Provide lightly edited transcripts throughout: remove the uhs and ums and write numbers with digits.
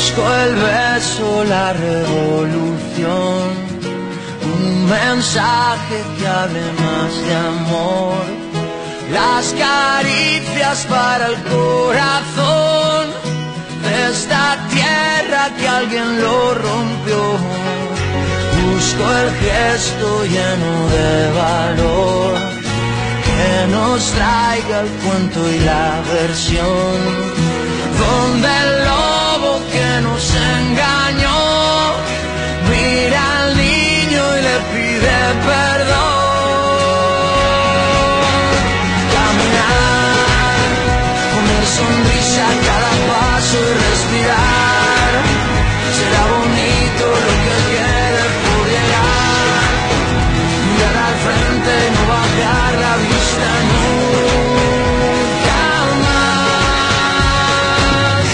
Busco el beso, la revolución, un mensaje que hable más de amor, las caricias para el corazón de esta tierra que alguien lo rompió. Busco el gesto lleno de valor que nos traiga el cuento y la versión, donde el lobo que nos engañó mira al niño y le pide perdón. Caminar, poner sonrisa a cada paso y respirar, será bonito lo que quede por llegar. Mirar al frente y no bajar la vista nunca más.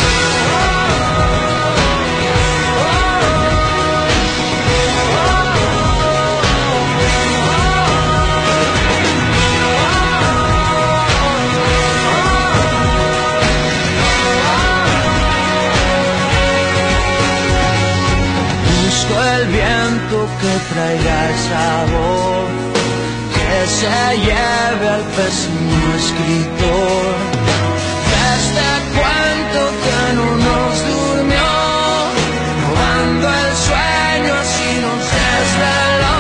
Busco el viento que traiga esa voz, que se lleve al pésimo escritor de este cuento que no nos durmió, robando el sueño así nos desveló.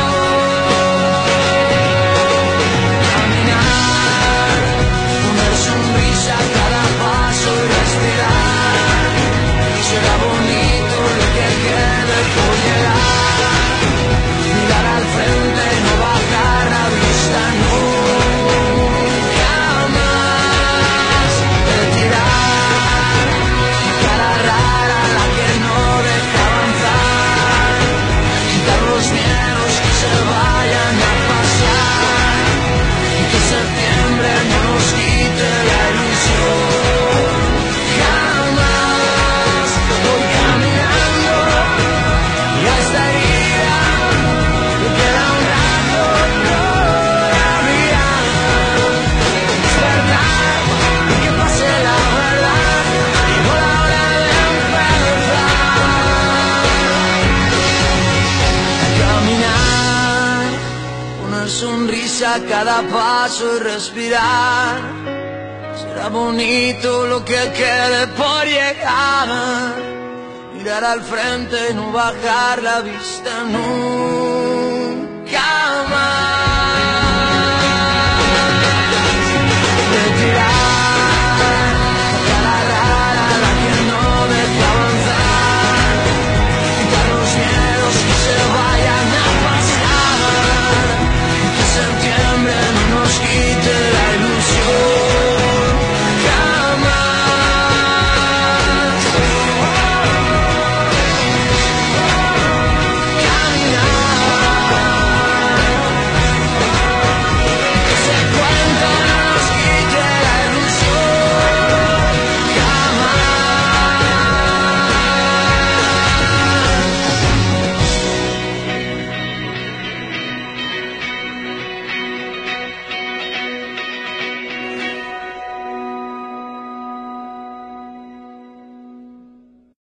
Caminar, poner sonrisa a cada paso y respirar, será bonito lo que quede por llegar. Mirar al frente y no bajar la vista nunca más. Retirar la cara rara, la que no deja avanzar, quitar los miedos que se vayan a pasar y que septiembre no nos quite la ilusión. Jamás voy caminando y a esta herida le queda un rato todavía. Es verdad que pase la verdad, llegó la hora de empezar. Caminar, poner sonrisa a cada paso y respirar, será bonito lo que quede por llegar. Mirar al frente y no bajar la vista nunca.